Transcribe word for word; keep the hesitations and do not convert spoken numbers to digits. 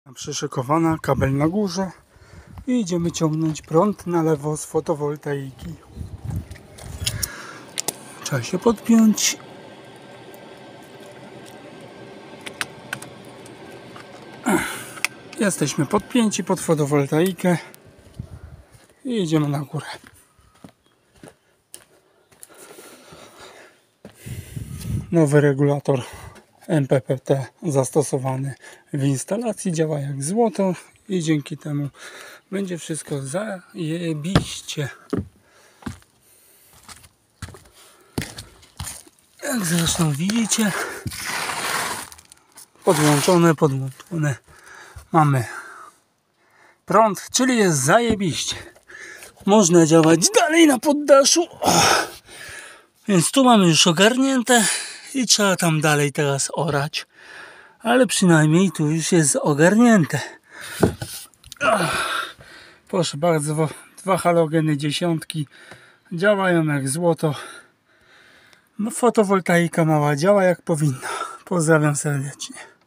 Przyszykowana, kabel na górze i idziemy ciągnąć prąd na lewo z fotowoltaiki. Trzeba się podpiąć. Jesteśmy podpięci pod fotowoltaikę i idziemy na górę. Nowy regulator M P P T zastosowany w instalacji działa jak złoto i dzięki temu będzie wszystko zajebiście. Jak zresztą widzicie, podłączone, podłączone mamy prąd, czyli jest zajebiście. Można działać dalej na poddaszu. Więc tu mamy już ogarnięte i trzeba tam dalej teraz orać. Ale przynajmniej tu już jest ogarnięte. Proszę bardzo, dwa halogeny dziesiątki działają jak złoto. No, fotowoltaika mała działa jak powinna. Pozdrawiam serdecznie.